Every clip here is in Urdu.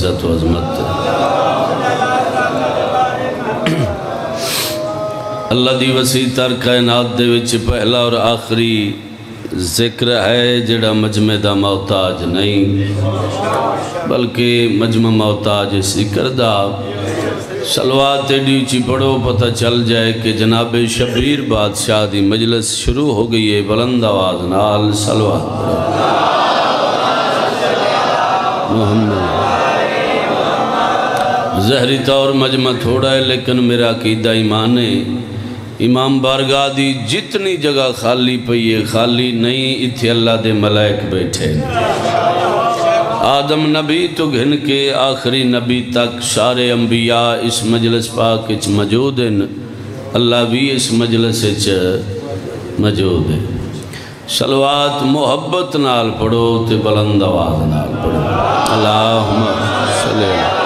عزت و عظمت اللہ دی وسیع تر کائنات دے وچ پہلا اور آخری ذکر ہے جڑا مجمع دا محتاج نہیں بلکہ مجمع محتاج ذکر دا صلوات ایڈی اچھی پڑھو پتہ چل جائے کہ جناب شبیر بادشاہ دی مجلس شروع ہو گئی ہے بلند آواز نال صلوات پڑھو محمد ظہری طور مجمع تھوڑا ہے لیکن میرا عقیدہ ایمان ہے امام بارگاہ دی جتنی جگہ خالی پئی ہے خالی نہیں اتھے اللہ دے ملائک بیٹھے آدم نبی تو گھن کے آخری نبی تک سارے انبیاء اس مجلس پاک اچ موجود ہیں اللہ بھی اس مجلس اچ موجود ہے صلوات محبت نال پڑھو تے بلند آواز نال پڑھو اللہم صلی اللہ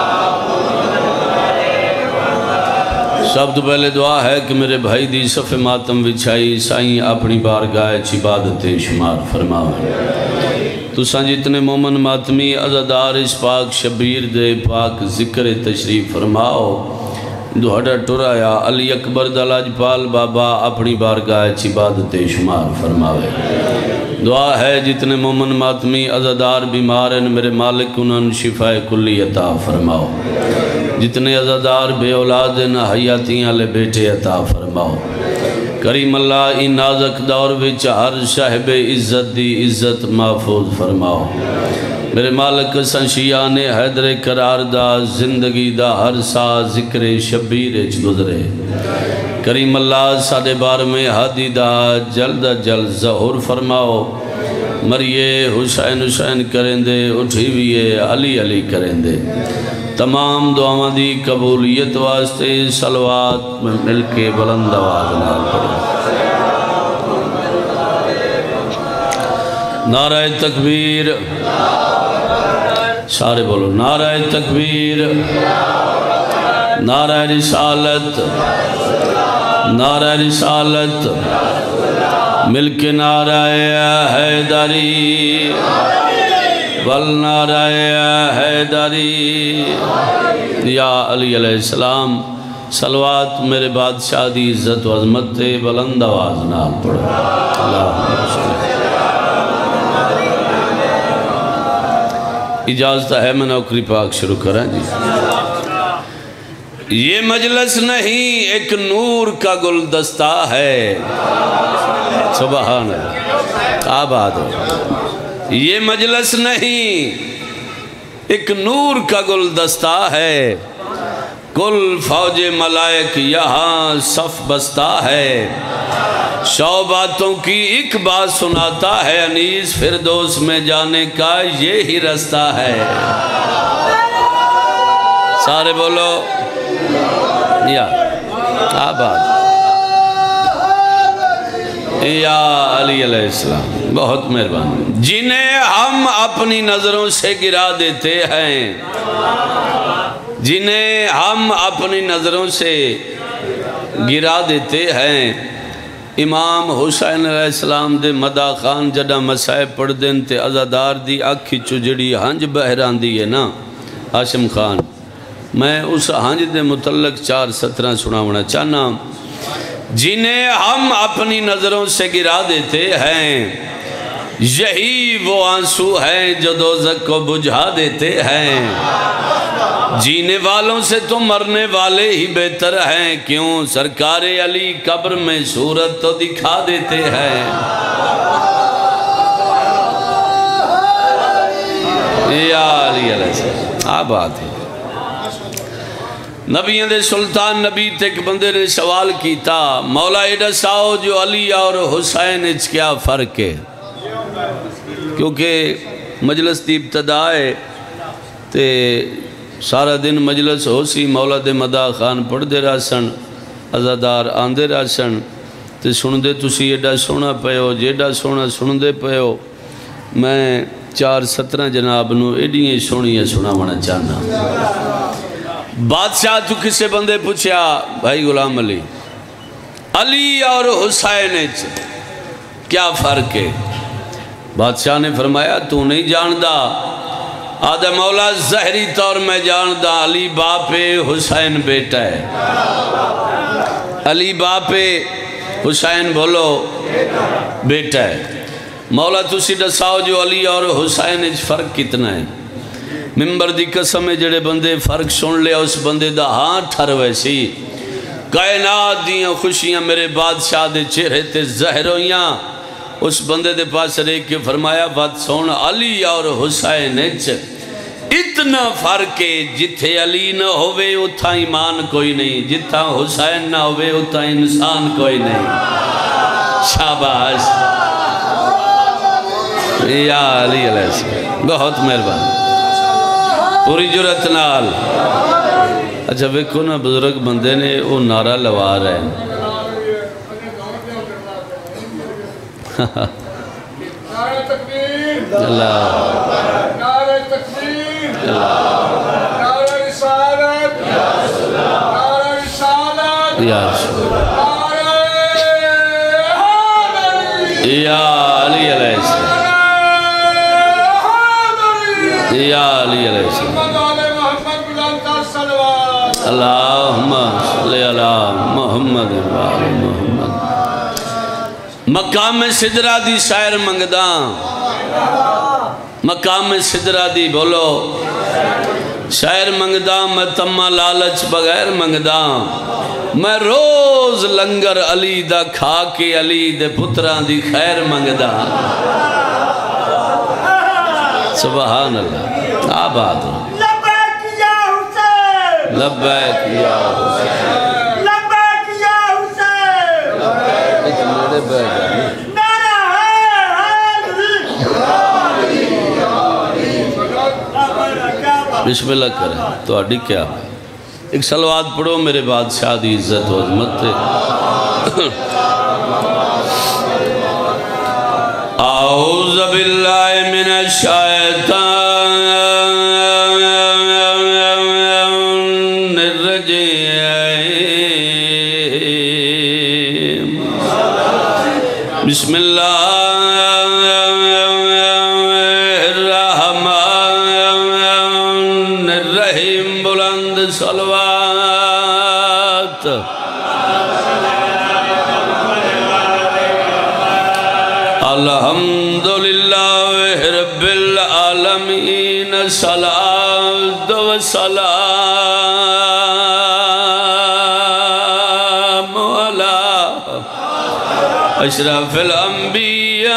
سب تو پہلے دعا ہے کہ میرے بھائی دی صف ماتم وچھائی سائیں اپنی بارگاہ عبادت شمار فرماویں تو سان جتنے مومن ماتمی عزادار اس پاک شبیر دے پاک ذکر تشریف فرماؤ دوہڑا ٹرایا علی اکبر دلاج پال بابا اپنی بارگاہ عبادت شمار فرماوے دعا ہے جتنے مومن ماتمی عزادار بیمار ہیں میرے مالک انہوں شفا کلی عطا فرماؤ جتنے عزادار بے اولاد ہیں حیاتیاں لے بیٹے عطا فرماؤ کریم اللہ ان نازک دور وچ ہر صاحب عزت دی عزت محفوظ فرماؤ میرے مالک سنشیان حیدر قرار دا زندگی دا ہر سا ذکر شبیر اچ گزرے کریم اللہ ساڑھے بار میں حادی دا جلد جلد ظہور فرماؤ مریے حسین حسین کریں دے اٹھی ہوئے علی علی کریں دے تمام دعاؤں دی قبولیت واسطے صلوات میں مل کے بلند آواز نال پڑھیں نعرہ تکبیر سارے بولو نعرہ تکبیر نعرہ رسالت نعرہ رسالت مل کے نعرہ حیدری والنعرہ حیدری یا علی علیہ السلام صلوات میرے بادشاہ دی عزت و عظمت بلند آواز نال پڑھو اللہم صلی اجازت ہے میں نوکری پاک شروع کریں جی یہ مجلس نہیں ایک نور کا گلدستہ ہے سبحان اللہ آباد ہو یہ مجلس نہیں ایک نور کا گلدستہ ہے کل فوج ملائک یہاں صف بستہ ہے 100 باتوں کی ایک بات سناتا ہے انیس فردوس میں جانے کا یہی رستہ ہے سارے بولو یا آباد یا علی علیہ السلام بہت مہربانی جنہیں ہم اپنی نظروں سے گرا دیتے ہیں جنہیں ہم اپنی نظروں سے گرا دیتے ہیں امام حسین علیہ السلام دے مدہ خان جڑا مسائب پڑھ دیں تے عزادار دی آکھی چجڑی ہنج بہران دی ہے نا ہاشم خان میں اس ہنج دے متعلق 4 سطرہ سناونا چاہنا جنہیں ہم اپنی نظروں سے گرا دیتے ہیں یہی وہ آنسو ہیں جو دوزخ کو بجھا دیتے ہیں جینے والوں سے تو مرنے والے ہی بہتر ہیں کیوں سرکار علی قبر میں صورت تو دکھا دیتے ہیں یا علی علیہ السلام آباد ہے نبی دے سلطان نبی تک بندے نے سوال کیتا مولا ایڈا ساؤ جو علی اور حسین اچ کیا فرق ہے کیونکہ مجلس دی ابتدا ہے تے سارا دن مجلس ہو سی مولا دے مدہ خان پڑھ دے راسن عزادار آندے راسن تے سن دے تسی ایڈا سونا پیو جیڈا سونا سن دے پیو میں 4 سطرہ جناب نو ایڈیاں سونیاں سنا ہونا چاہنا بادشاہ تو کسے بندے پوچھیا بھائی غلام علی علی اور حسین کیا فرق ہے بادشاہ نے فرمایا تو نہیں جاندہ آدھے مولا ظاہری طور میں جاندہ علی باپ حسین بیٹا ہے، علی باپ حسین بولو بیٹا ہے۔ مولا تسی دساؤ جو علی اور حسین اچ فرق کتنا ہے؟ ممبر دی قسم ہے جڑے بندے فرق سن لیا اس بندے دا ہاں ٹھر ویسی کائنات دیاں خوشیاں میرے بادشاہ دے چہرے تے ظاہر ہویاں۔ اس بندے دے پاس ریکھ کے فرمایا بات سن علی اور حسین اچ اتنا فرق ہے، جتھے علی نہ ہوئے اتھا ایمان کوئی نہیں، جتھا حسین نہ ہوئے اتھا انسان کوئی نہیں۔ شاباش یا علی علیہ السلام، بہت مہربان، پوری جرت نال۔ اچھا ویکھو نا بزرگ بندے نے وہ نعرہ لوا رہے ہیں، نعرہ تکبیر، اللہ نعرہ تکبیر، نعرہ رسالت، نعرہ رسالت، یا رسول نعرہ حیدری، یا علی علیہ السلام، یا علی علیہ السلام، محمد بلند صلوات، اللہم صلی علی محمد وآل محمد۔ مقام صدرہ دی شاعر منگداں، مقام صدرہ دی بولو شاعر منگداں، میں تمہ لالچ بغیر منگداں، میں روز لنگر علی دا کھا کے علی دے پتران دی خیر منگداں۔ سبحان اللہ، آباد ہو لبیک یا حسین، لبیک یا حسین، لبیک یا حسین، ایک میرے بیٹھ نعرہ حیدری۔ بسم اللہ کریں تو اڈی کیا ایک صلوات پڑھو میرے بادشاہ دی عزت و عظمت تے۔ اعوذ باللہ من الشیطان الرجیم، بسم اللہ الرحمن الرحیم، بلند صلوات۔ الحمدللہ رب العالمین، صلاۃ و سلام علی اشرف الانبیاء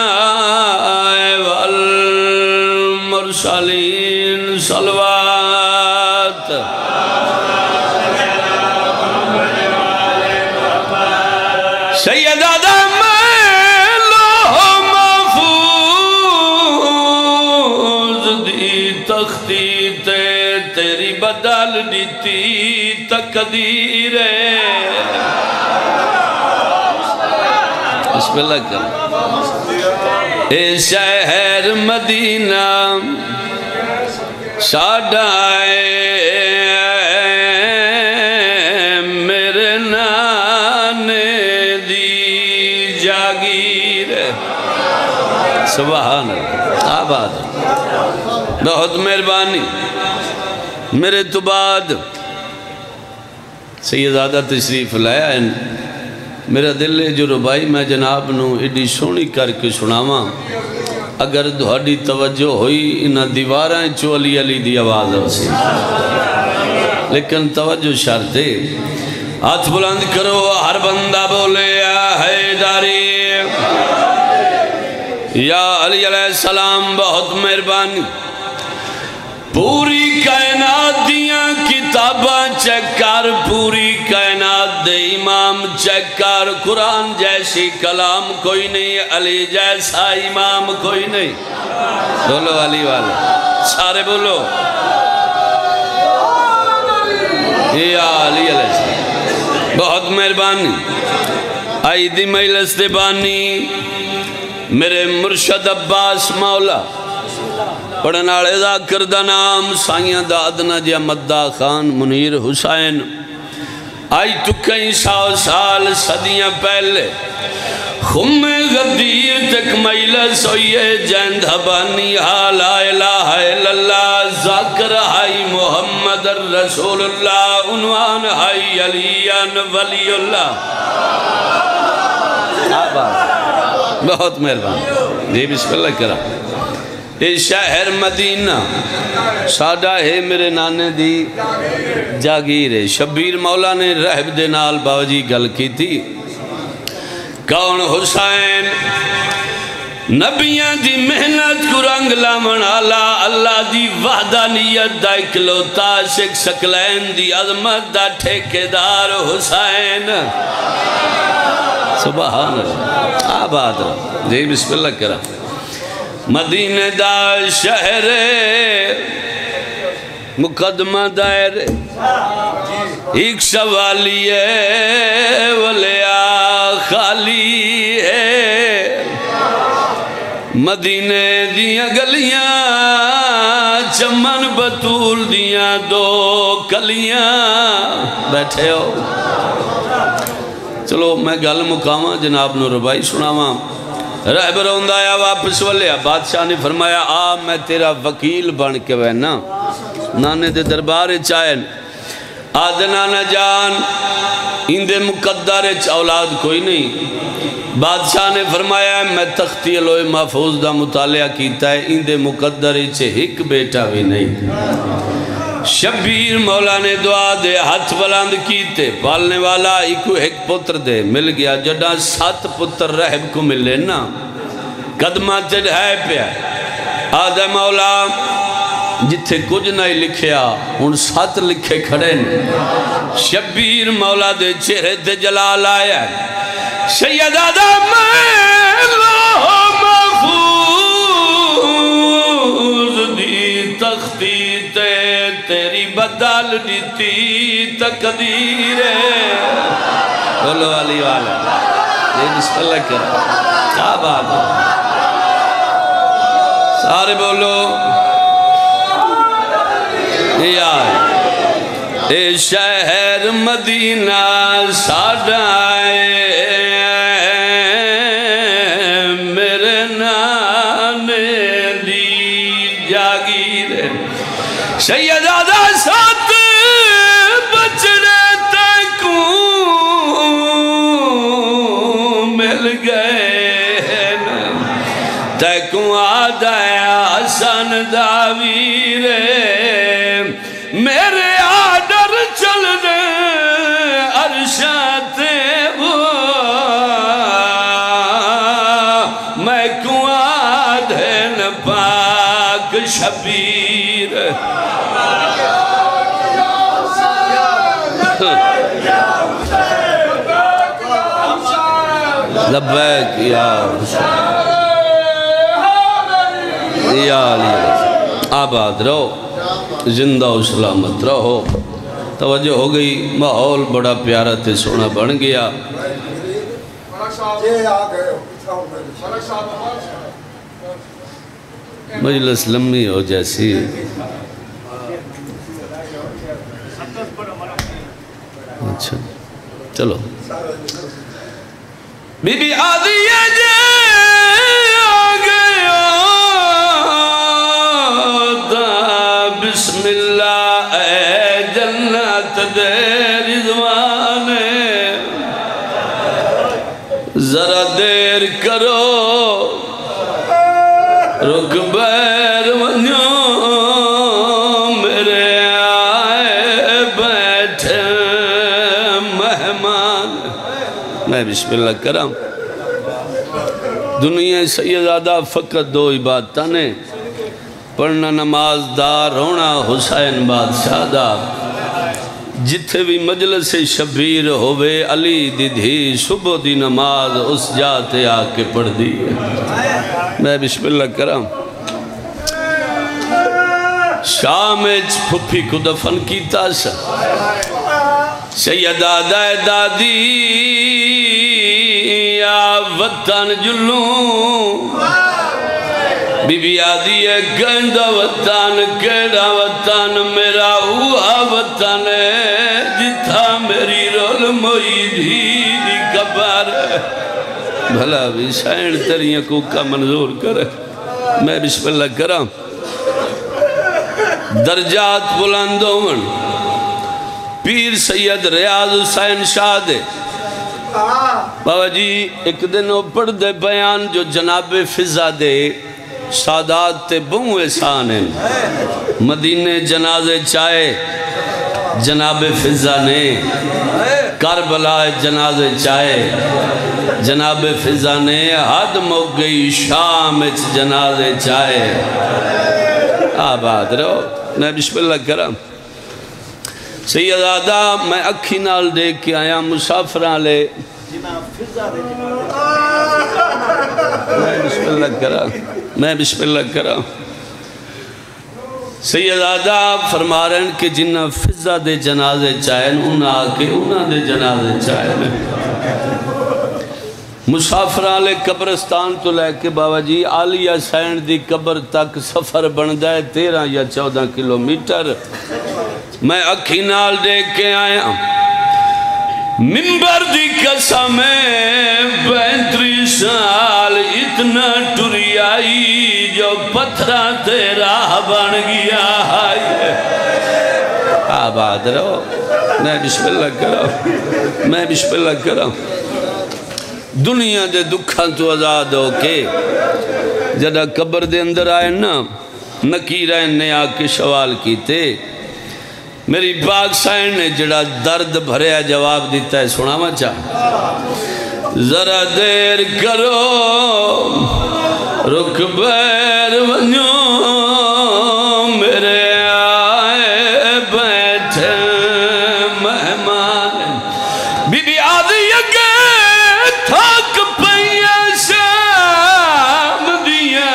والمرسلین، صلوات۔ سید آدم تختی تے تیری بدل دیتی تقدیر ہے۔ بسم اللہ کریں۔ اے شہر مدینہ ساڈائے میرے نانے دی جاگیر ہے۔ سبحان اللہ، آباد، بہت مہربانی۔ میرے تو بعد سیدزادہ تشریف لایا ہے، میرا دل ہے جو ربائی میں جناب نو ایڈی سونی کر کے سناواں، اگر دہاڑی توجہ ہوئی انہاں دیواراں چو علی علی دی آواز ہو سی، لیکن توجہ شرط ہے۔ ہاتھ بلند کرو، ہر بندہ بولے یا حیدری، یا علی علیہ السلام، بہت مہربانی۔ پوری کائنات دیاں کتاباں چیک کر، پوری کائنات دے امام چیک کر، قرآن جیسی کلام کوئی نہیں، علی جیسا امام کوئی نہیں۔ بولو علی والا، سارے بولو یا علی علیہ السلام، بہت مہربانی۔ آئی دی مجلس دے بانی میرے مرشد عباس مولا، پڑھناڑے ذاکر دا نام سائیاں دا ادنا جی مدہ خان منیر حسین۔ آئی تو کئی سو سال صدیاں پہلے خم غدیر تک مجلس ہوئیے جند حبانی لا الہ الا اللہ ذاکر ہائی محمد الرسول اللہ عنوان ہائی علیان ولی اللہ بہت مہربان یہ بسم اللہ کرا یہ شہر مدینہ ساڈا ہے میرے نانے دی جاگیر ہے شبیر مولا نے رہب دے نال باوجی گل کی تھی کون حسین نبیان دی محنت کو رنگ لامن اللہ دی وحدانیت دا اکلوتا شک سکلین دی عظمت دا ٹھیکیدار حسین سبحان اللہ آباد رہا جی بسم اللہ کرا مدینہ دا شہر مقدمہ دائر ایک سوالی ہے ولیا خالی ہے مدینہ دیاں گلیاں چمن بطول دیاں دو کلیاں بیٹھے ہو چلو میں گل مقامہ جناب نو ربائی سناواں رہبر ہوندہ آیا واپس والیا بادشاہ نے فرمایا آ میں تیرا وکیل بن کے وینا نانے دے دربار چاہن آدھے نانا جان اندے مقدر اولاد کوئی نہیں بادشاہ نے فرمایا میں تختی لوئے محفوظ دا مطالعہ کیتا ہے اندے مقدر چھے ایک بیٹا بھی نہیں شبیر مولا نے دعا دے ہاتھ بلند کیتے پالنے والا ایک پتر دے مل گیا جڑا 7 پتر رہب کو ملے نا قدمہ تیڑ ہے پیا آدھے مولا جتھے کچھ نہیں لکھیا ان 7 لکھے کھڑے نے شبیر مولا دے چہرے تے جلال آیا سید آدم اللہ محفوظ دی تختی تے تیری بدل دیتی تقدیر بولو علی والا یہ بسم اللہ کرا کیا بات ہے سارے بولو اے شہر مدینہ ساڈائے میرے نانے دی جاگیر سید آدھا 7 بچڑے تکوں مل گئے تکوں آدھا حسن داویر میرے آڈر چل دے عرشات وہ میں کنواد ہے نپاک شبیر لبیک یا علی آباد رہو زندہ و سلامت رہو توجہ ہو گئی ماحول بڑا پیارا تے سونا بن گیا مجلس لمبی ہو جیسی اچھا چلو بی بی آدھی جے بسم اللہ اے جنت دے رضوان ذرا دیر کرو رک بیر ونیو میرے آئے بیٹھے مہمان میں بسم اللہ کرام دنیا سیدادہ فقط 2 عبادتاں نے پڑھنا نماز دا رونا حسین بادشاہ دا جتھے بھی مجلس شبیر ہوئے علی دی دھی صبح دی نماز اس جاتے آکے پڑھ دی میں بسم اللہ کرام شام پھپھی کو دفن کیتا سا سیدہ دادی یا وطن جلوں بی بی آدھی ہے گندہ وطن کیڑا وطن میرا ہوا وطن ہے جتھا میری رول موئی دی قبر بھلا بھی سائن تیریاں کو کا منظور کرے میں بسم اللہ کرام درجات بلندوں من پیر سید ریاض حسین شاہ دے بابا جی ایک دن وہ پڑھ دے بیان جو جناب فضا دے سادات تے بہوں احسان ہیں مدینے جنازے چائے جناب فضا نے کربلا جنازے چائے جناب فضا نے حد موگ گئی شام جنازے چائے آباد رہو میں بسم اللہ کرم سیدادہ میں اکھی نال دیکھ کے آیا مسافران لے میں بسم اللہ کرم سیدادہ فرما رہے ہیں کہ جنہ فضا دے جنازے چاہن انہاں آکے انہاں دے جنازے چاہن مسافران لے قبرستان تو لے کے بابا جی عالیہ سینڈ دی قبر تک سفر بندہ ہے 13 یا 14 کلومیٹر میں اکھی نال دیکھ کے آیا ممبر دی قسم 35 سال اتنا ٹری آئی جو پتھرہ تیرا بن گیا ہے آباد رہو میں بسم اللہ کرو میں بسم اللہ کرو دنیا دے دکھاں تو آزاد ہو کے جدہ قبر دے اندر آئے نا نکیرہ نے آکے سوال کیتے میری باغ سائن نے جڑا درد بھریا جواب دیتا ہے سنا ما چاہ ذرا دیر کرو رک بیر ونیو میرے آئے بیٹھے مہمان بی بی آدھی اگے تھاک پہیا شام دیا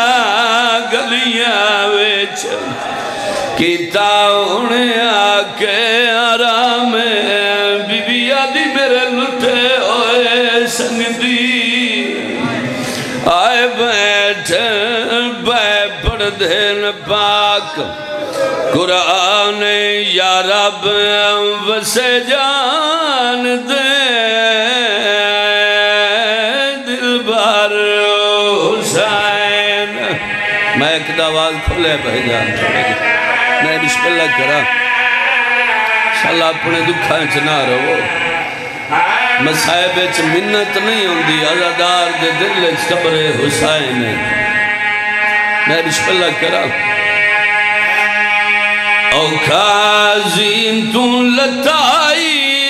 گلیاں ویچ کیتا انہیں آکے آرام بی بی آدھی میرے لٹے ہوئے سنگ دی آئے بیٹھے بے پڑھ دین پاک قرآن یا رب وسے جان دے دل بار حسین میں ایک دعوال کھلے بھائی جان میں بسم اللہ کرا انشاءاللہ اپنے دکھائیں چنا رہو مسائب اچھ منت نہیں ہوں دی عزادار دے دل اچھ قبر حسین میں بسم اللہ کرا او کازین تون لتائی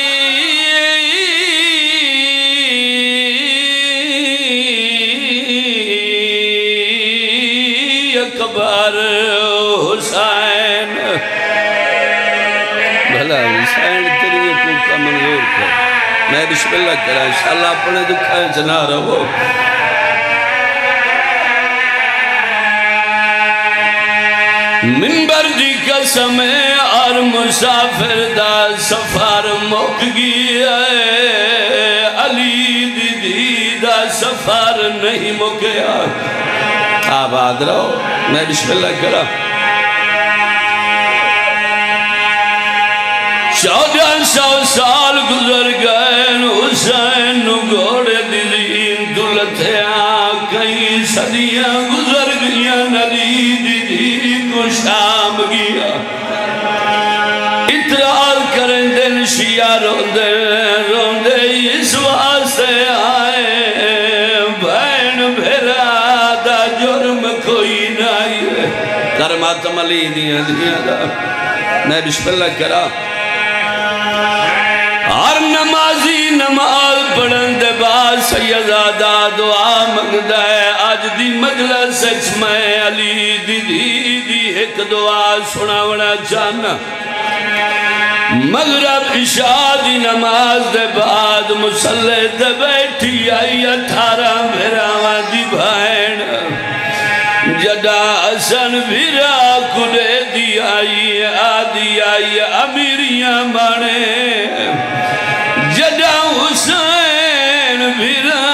اکبر حسین بھلا حسین تیری کو کا منظور کر میں بسم اللہ کرا انشاءاللہ اپنے دکھائیں جنا رہو منبر دی قسم اور مسافر دا سفر مک گیا علی دی دا سفر نہیں مکیا آباد رہو میں بسم اللہ کرا 1400 سال گزر گئے حسین گھوڑے دلین دلتیاں کئی صدیاں گزر گیا علی دی کو شام گیا اترال کریں دن شیعہ روندے اس واسطے آئے بین بھیرا دا جرم کوئی نہیں کرماتم علی دیاں دا میں بسم اللہ کرا ہر نمازی نماز پڑھن دے بعد سیدادہ دعا منگدہ ہے آج دی مجلس اچھ میں علی دی ایک دعا سناونا چاہنا مغرب عشاء دی نماز دے بعد مسلح دے بیٹھی آئی 18 بھیراوہ دی بھائن جدہ حسن بھیرا کڑے دی آئی آدھی آئی امیریاں بانے جدہ حسین بھیرا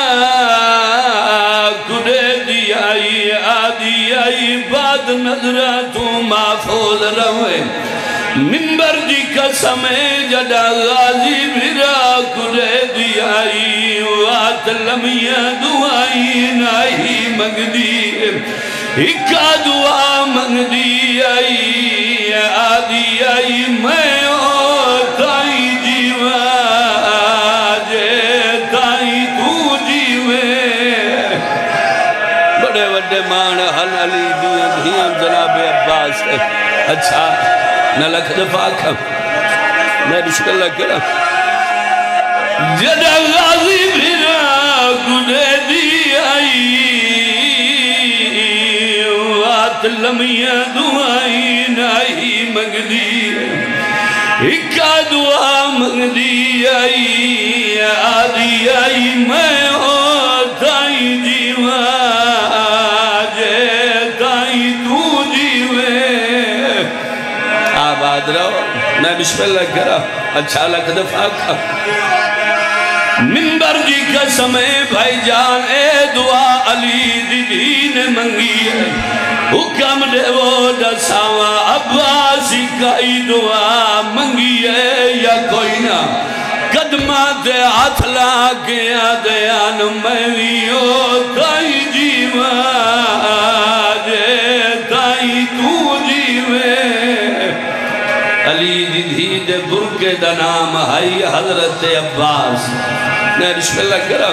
کڑے دی آئی آدھی آئی بعد نظرہ تو محفوظ روے منبر دی قسم جدا غازی بھرا کرے دیائی وات لمیاں دعائی ناہی مگ دی ہکا دعا مگ دی آئی آدھی آئی میں تائی جیوہ آجے تائی تو جیوے بڑے وڈے مان حل علی دیاں جناب عباس اچھا نہ لکھ دفاع کھا میں بشکر اللہ کرا جدہ غازی بھرا گنے دی آئی وات لمیاں دعائی ناہی مگ دی ہکا دعا مگ دی آئی آدھی آئی میں تائی جیوہ آجے تائی تو جیوے آباد رہو میں بسم اللہ کرا اچھا لکھ دفاع کھا منبر دی قسم بھائی جان اے دعا علی دی دین منگی ہے حکم دے وہ دساوا عباسی کائی دعا منگی ہے یا کوئی نہ قدمات ہاتھ لاکیا دیان میویو تائی جیوہ آجے تائی تو جیوے علی دی دھید برکے دا نام ہے حضرت عباس میں بسم اللہ کرا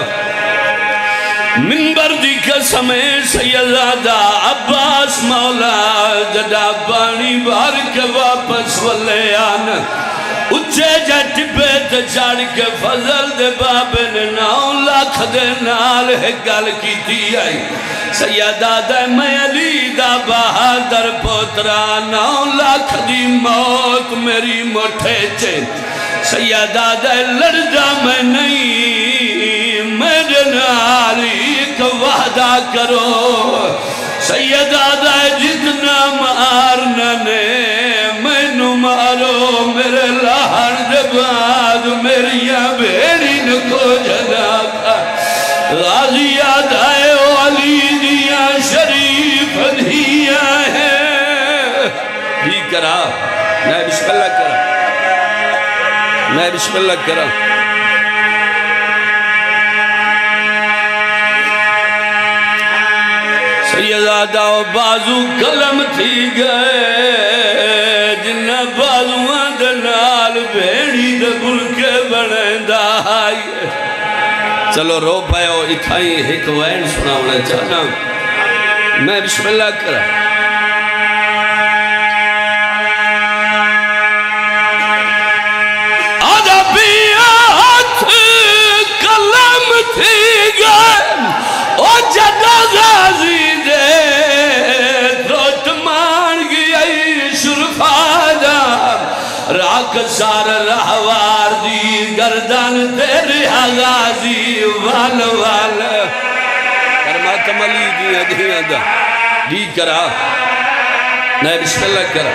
منبر دی قسم سیدزادہ عباس مولا جدا پانی بھر کے واپس والے آنا اچھے جٹ پیت چاڑ کے فضل دے بابے نے 9 لاکھ دے نال ہے گل کی تھی آئی سیدادہ میں علی دا بہادر پوترا 9 لاکھ دی موت میری مٹھے چے سیدادہ لڑدہ میں نہیں میرے نال ایک وعدہ کرو سیدادہ جتنا مارنا نے میں نو مارو میرے لہن دے بعد میریاں بیڑی نکو جنا تھا غازی آدھائے علی دیاں شریف دیاں ہیں بھی کرا میں بسم اللہ کرا میں بسم اللہ کرا سیدادہ و بازو کلم تھی گئے جنہ بازوان دنال بھیڑی دبل کے بڑھیں دائی چلو رو پائے ہو اتھائی ایک وین سنا ہونا چاہنا میں بسم اللہ کرا آدھا بیعت کلم تھی گئے او جدہ غازی راک سار رہوار دی گردن تیرے غازی وال وال فرماتم علی دیا دیا دا دی کرا میں بسم اللہ کرا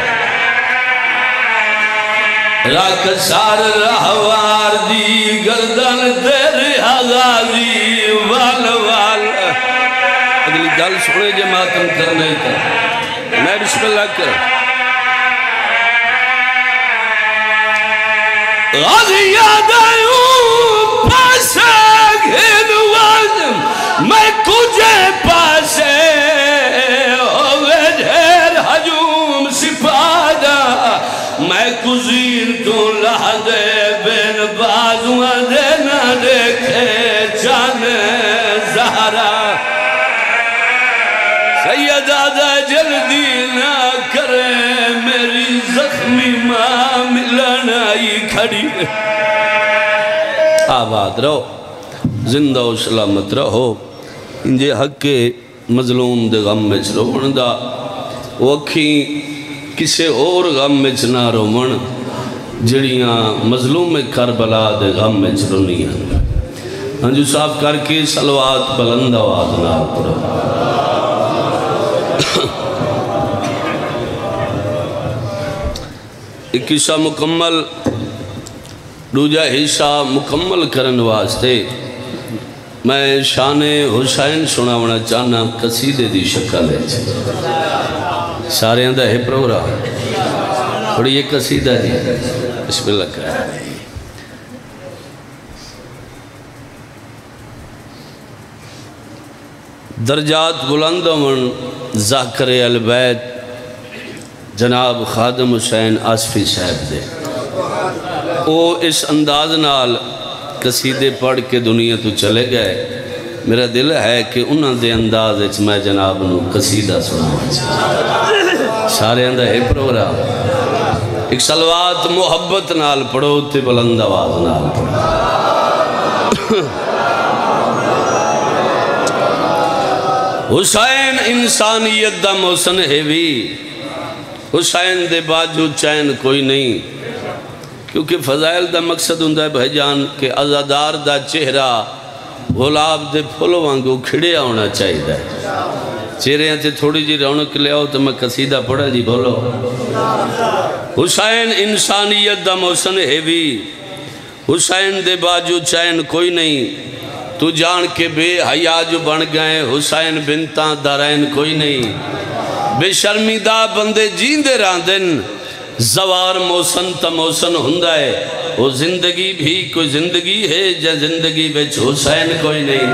راک سار رہوار دی گردن تیرے غازی وال وال اگلی گل سنے جماعتم کرنے کا میں بسم اللہ کرا غازی یاد آئیوں پاسے گھنوان میں کجھے پاسے ہوئے دھیر حجوم سپادہ میں کزین تو لحظے بین بازوان دینا دیکھے جانے زہرہ سیدادہ جلدی نہ کرے میری زخمی ماں ملنائی کھڑی آباد رہو زندہ و سلامت رہو انجے حق کے مظلوم دے غم میں چروڑ دا وکھی کسے اور غم میں چنا رومن جڑیاں مظلوم کربلا دے غم میں چرونیاں ہنجو صاحب کر کے صلوات بلند آواز نہ پڑھو ایک حصہ مکمل دوجا حصہ مکمل کرن واسطے میں شان حسین سناونا چاہنا قصیدے دی شکل ہے سارے اندہ ہے پروگرام تھوڑی یہ قصیدہ جی بسم اللہ کریں درجات بلند من ذاکر البیت جناب خادم حسین آصفی صاحب دے وہ اس انداز نال قصیدے پڑھ کے دنیا تو چلے گئے میرا دل ہے کہ انہاں دے انداز اچھ میں جناب نو قصیدہ سنا سارے اندہ ہے پروگرام ایک صلوات محبت نال پڑھو تے بلند آواز نال پڑھو حسین انسانیت دا محسن ہے بھی حسین دے باجو چین کوئی نہیں کیونکہ فضائل دا مقصد ہوں دا ہے بھائی جان کہ عزادار دا چہرہ گلاب دے پھولو وانگو کھڑیا ہونا چاہیے دا چہرے ہیں تے تھوڑی جی رونق لے آؤ تو میں قصیدہ پڑھا جی بولو حسین انسانیت دا محسن ہے بھی حسین دے باجو چین کوئی نہیں تو جان کے بے حیا جو بن گئے حسین بنتاں دارین کوئی نہیں بے شرمیدہ بندے جیندے راندن زوار موسن تا موسن ہندہ ہے وہ زندگی بھی کوئی زندگی ہے جا زندگی بچ حسین کوئی نہیں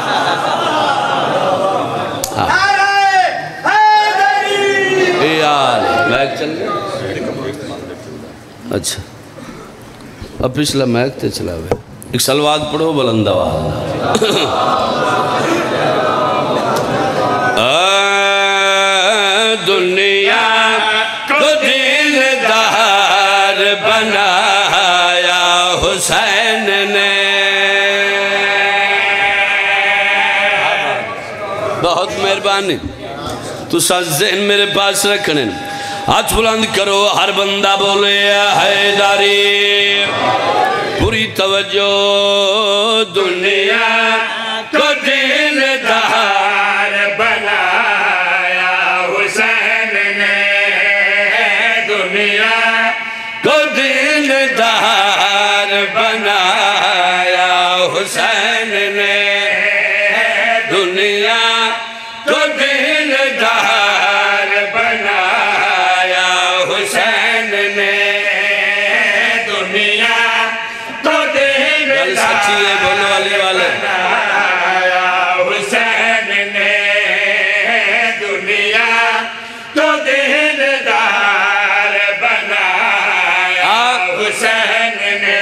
اے یار میک چل گیا اچھا اب پچھلا میک تے چلا ہوئے ایک سلوات پڑھو بلند آواز دنیا کو دیندار بنایا حسین نے بہت مہربانی تو ساتھ ذہن میرے پاس رکھنے ہاتھ بلند کرو ہر بندہ بولے حیدری پوری توجہ دنیا کو دیندار بنایا حسین نے دنیا کو دیندار بنایا حسین نے دنیا کو دیندار بنایا حسین نے دنیا سچی ہے بولنے والی والے حسین نے دنیا تو دیندار بنایا حسین نے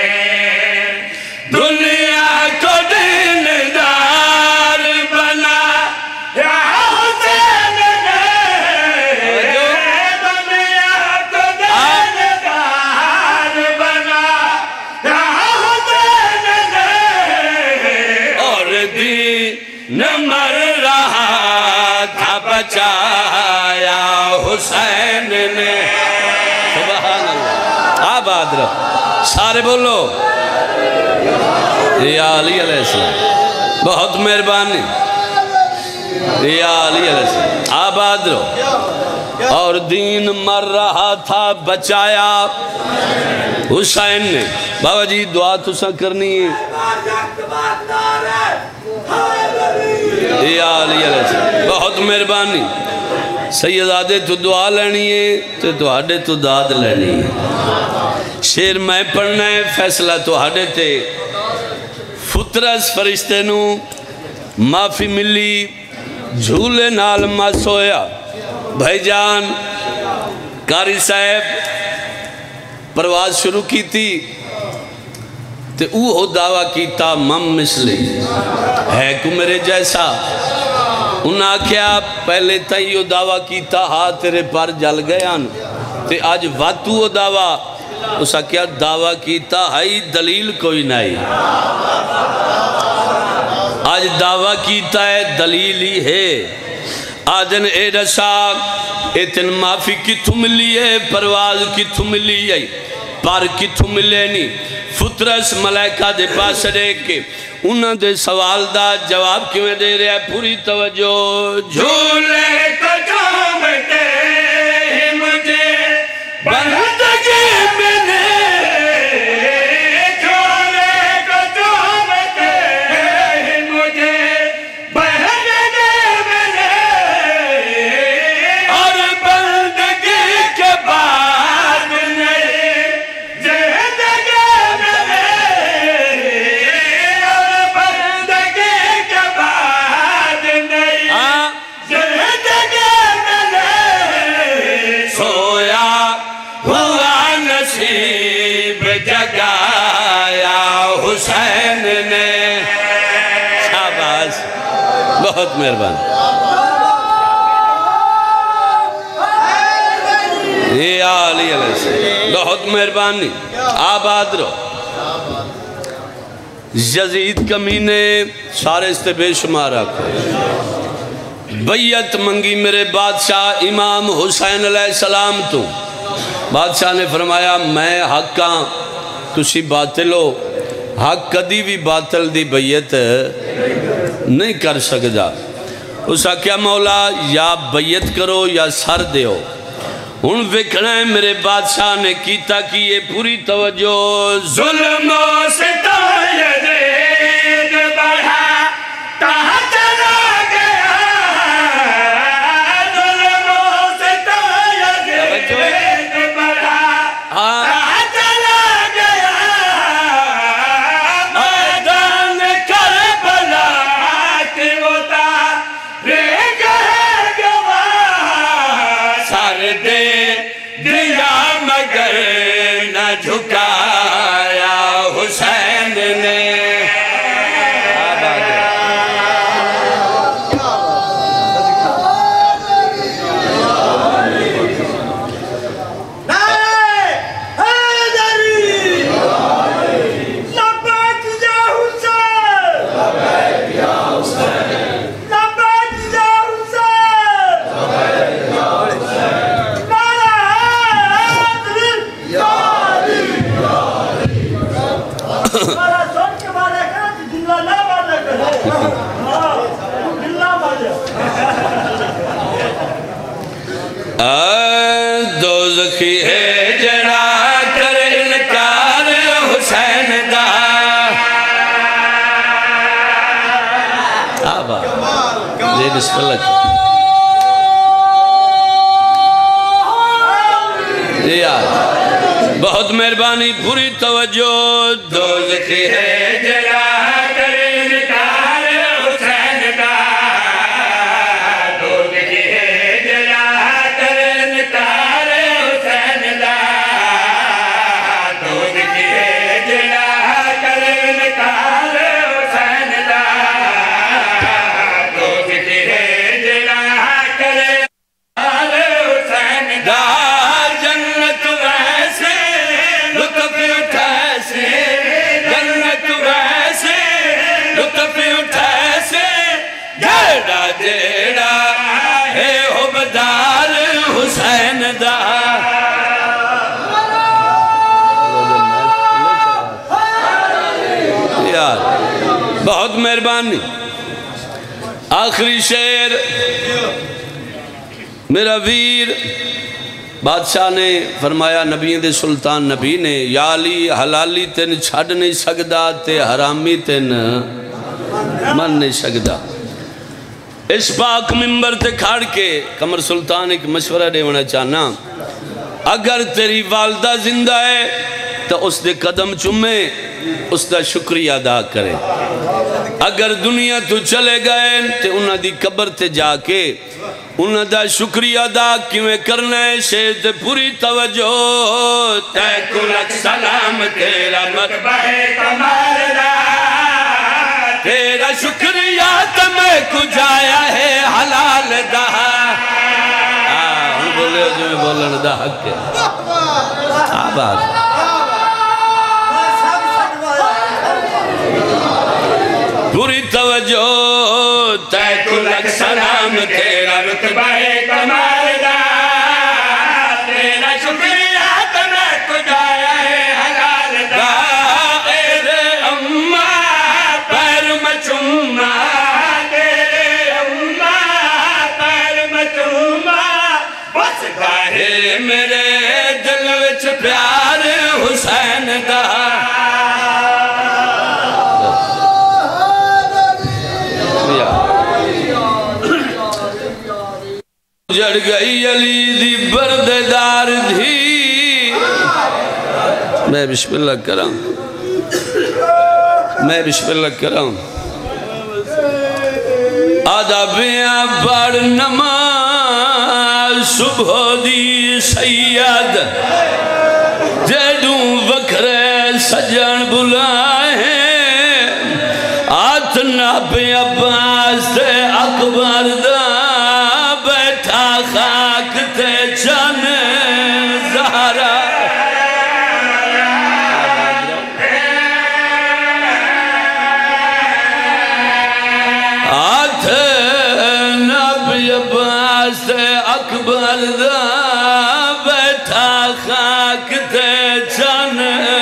دنیا کو دیندار بنایا حسین نے دنیا کو دیندار بنایا مر رہا تھا بچایا حسین نے سبحان اللہ آباد رہو سارے بولو یا علی علیہ السلام بہت مہربانی یا علی علیہ السلام آباد رہو اور دین مر رہا تھا بچایا حسین نے بابا جی دعا تو سا کرنی ہے یا علی علیہ السلام بہت مہربانی سیدادے تو دعا لینی ہے تو ہاڑے تو داد لینی ہے شیر میں پڑھنا ہے فیصلہ تو ہاڑے تے فطرس فرشتے نو معافی ملی جھولے نال ماں سویا بھائی جان قاری صاحب پرواز شروع کی تھی تے اوہ دعویٰ کیتا مم مثلی ہے کو میرے جیسا انہاں کیا پہلے تیو دعویٰ کیتا ہاں تیرے پر جل گیا تے آج واتو دعویٰ اسا کیا دعویٰ کیتا ہائی دلیل کوئی نہیں آج دعویٰ کیتا ہے دلیل ہی ہے آجن اے رسا اتن معافی کتھو ملی ہے پرواز کتھو ملی ہے پر کتھو ملے نہیں فطرس ملائکہ دے پاس رہے کے انہاں دے سوال دا جواب کیوں دے رہے ہیں پوری توجہ جھولے کو جھومتے ہی مجھے بندگی ملے جھولے کو جھومتے ہی مجھے بندگی ملے اور بندگی کے بعد جگایا حسین نے شاباش بہت مہربان یہ علی علیہ السلام بہت مہربانی آباد رہو یزید کمینے سارے استے بے شمار آکھو بیعت منگی میرے بادشاہ امام حسین علیہ السلام تو بادشاہ نے فرمایا میں حق کہاں تسی باطل ہو حق کدی بھی باطل دی بیعت نہیں کر سکتا اس کا کیا مولا یا بیعت کرو یا سر دیو ان وکھنا ہے میرے بادشاہ نے کیتا کہ یہ پوری توجہ ظلم و ستم یزید بڑھا کہاں چلا گیا ظلم و ستم یزید بڑھا کہاں چلا گیا میدان کربلا کی اتارے گئے گواہ سر دے دیا مگر نہ جھکایا حسین نے دوزخی ہے جڑا کر انکار حسین دا آبا یہ بسم اللہ یہ آج بہت مہربانی پوری توجہ دوزخی ہے جڑا کر انکار حسین دا دوزخی ہے جڑا کر انکار حسین دا دوزخی ہے جڑا کر انکار حسین دا دوزخی ہے جڑا کر انکار حسین دا جنت ویسے لطف اٹھائے جنت ویسے لطف اٹھائے جیڑا جیڑا ہے حبدار حسین دا یار بہت مہربانی آخری شعر میرا ویر بادشاہ نے فرمایا نبیوں دے سلطان نبی نے یا علی حلالی تین چھڑ نہیں سکدا تے حرامی تین من نہیں سکدا اس پاک ممبر تے کھاڑ کے قمر سلطان ایک مشورہ دے ہونا چاہنا اگر تیری والدہ زندہ ہے تو اس دے قدم چمے اس دا شکریہ ادا کرے اگر دنیا تو چلے گئے تے انہاں دی قبر تے جا کے انہاں دا شکریہ ادا کیویں کرنا ہے شہد پوری توجہ تے کلک سلام تیرا مطبع کمال دا تیرا شکریہ تمہیں کجایا ہے حلال دا ہم بولے ہو جو میں بولن دا حق ہے آباد پوری توجہ تے کلک سلام تیرا رتبہ کمال دا تیرا شکریہ تمہیں کجایا ہے حلال دا تیرے اممہ پیر مچومہ تیرے اممہ پیر مچومہ بس گاہے میرے دل وچ پیار حسین دا جڑ گئی علی دی برددار دھی میں بسم اللہ کرام آدھا بیاں پڑھ نماز صبح دی سید جیڑوں وکھرے سجن بلائے آتنا پہ عباس تے اکبر دا بیٹھا خاک تے چن زہرا آتنا پہ عباس تے اکبر دا بیٹھا خاک تے چن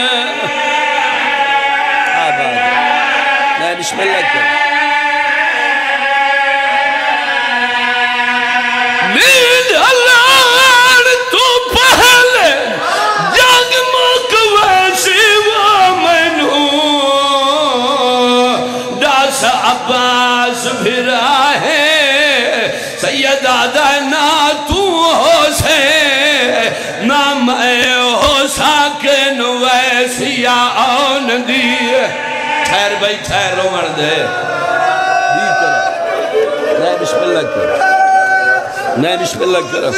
بسم اللہ کیا نیند اللہ تو پہلے جنگ مکویسی وامنو داس عباس بھرا ہے سید آدھائنا تو ہو سے نہ میں ہو ساکن ویسی آن دیئے ٹھہر بھائی ٹھہر رو مرد ہے نہیں بسم اللہ کرو نہیں بسم اللہ کرو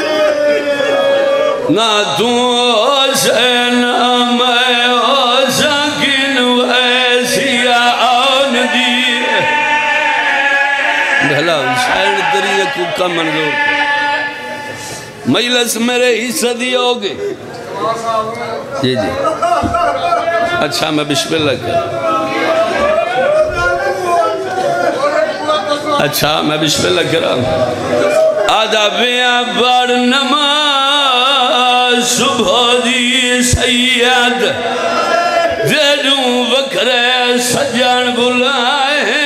نہ تو سے نہ میں ہو سکن ویسی آن دی بھلا شاید طریقہ کو کا منظور کر مجلس میرے حصہ دیا ہوگے جی جی اچھا میں بسم اللہ کرو اچھا میں بسم اللہ کرام آدھا بیاں بار نماز صبح دی سید دیدوں وکرے سجن بلائے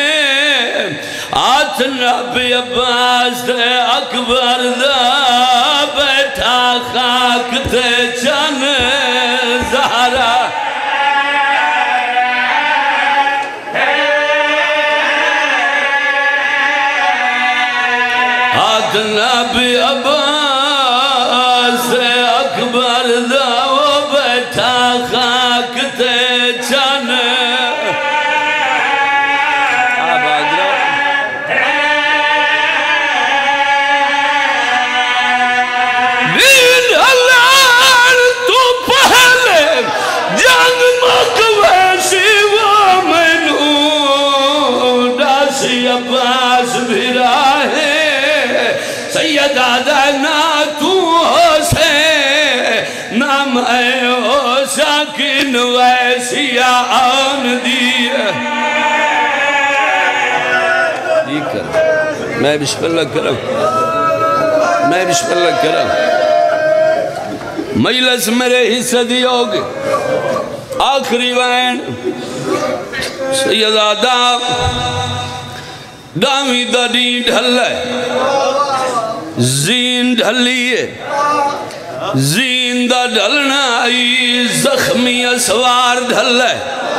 آتنا پہ عباس تے اکبر دا بیٹھا خاک تے چن زہرا نبی عباس اکبر دا وہ بیٹھا خاک تے چن آباد رو نیند اللہ تو پہلے جنگ مکویسی وامنو داسی عباس بھرا ہے سید آدھائنا تو ہو سے نہ میں ہو سکن ویسی آن دیئے میں بسم اللہ کروں میں بسم اللہ کروں مجلس میرے حصہ دیا ہوگے آخری وین سید آدھا دامی دادی ڈھلے زین ڈھلیے زین دا ڈھلنا آئی زخمی اسوار ڈھلے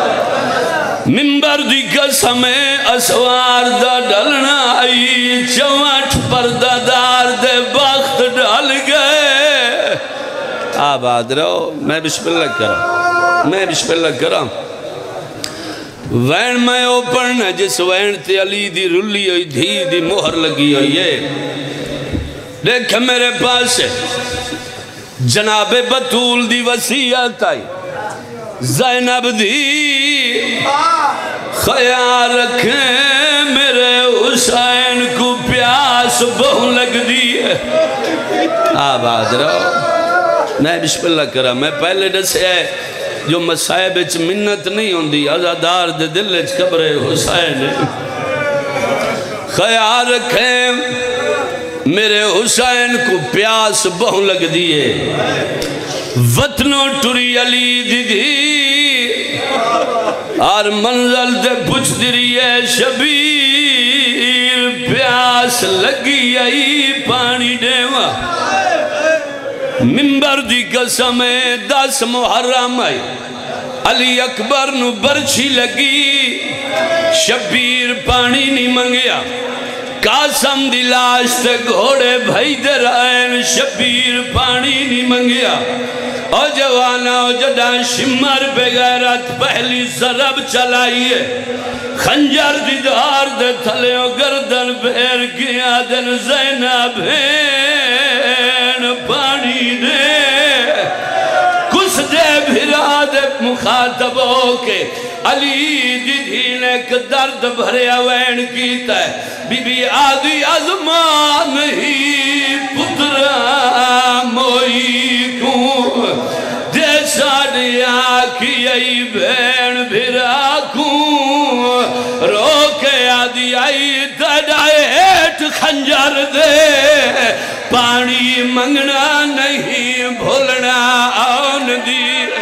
ممبر دی قسم اسوار دا ڈھلنا آئی چوٹ پردہ دار دے بخت ڈھل گئے آباد رہو میں بسم اللہ کروں میں بسم اللہ کروں وین میں اوپن ہے جس وین تے علی دی رلی ہوئی دھی دی مہر لگی ہوئی ہے دیکھ میرے پاس ہے جناب بطول دی وسیعت آئی زینب دی خیال رکھیں میرے حسین کو پیاس بہن لگ دی ہے آباد رہو میں بسم اللہ کرا میں پہلے ڈسے ہے جو مسائب اچھ منت نہیں ہوں دی ازادار دے دل اچھ قبر حسین خیال رکھیں میرے حسین کو پیاس بہن لگ دیئے وطنوں ٹری علی دی اور منزل دے پچھ دیئے شبیر پیاس لگی آئی پانی دیوا ممبر دی قسم 10 محرم آئی علی اکبر نو برچی لگی شبیر پانی نہیں منگیا قاسم دی لاش تے گھوڑے بھائی در آئین شبیر پانی نہیں منگیا او جوانا او جدا شمر بغیرت پہلی ضرب چلائیے خنجر دی دار دے تھلے او گردن بیر گیا دن زینب بھین پانی دے کس دے بھرا دے مخاطب ہو کے علی جدھی نے ایک درد بھرے وین کیتا ہے بی بی آدھی ازمان ہی پترا موئی کوں جیسا دیا کی ای بین بھرا کوں رو کے آدھی آئی دڑائے ایٹ خنجر دے پانی منگنا نہیں بھولنا آن دی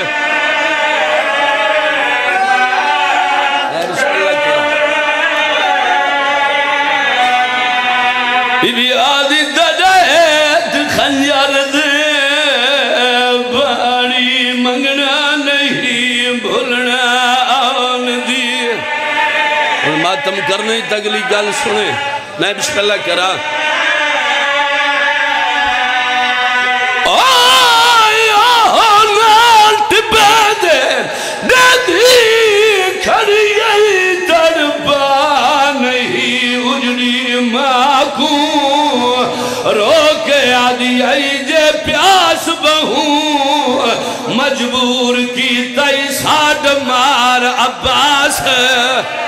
بی بی آدھی دڑائے خنجر دے پانی منگنا نہیں بھولنا آن دی اور ماتم کرنے تگلی گل سنے میں بسم اللہ کرا کھڑی گئی دربا نہیں اجڑی ماں کو رو کے آدھی آئی جے پیاس بہوں مجبور کی تئی ساڑھ مار عباس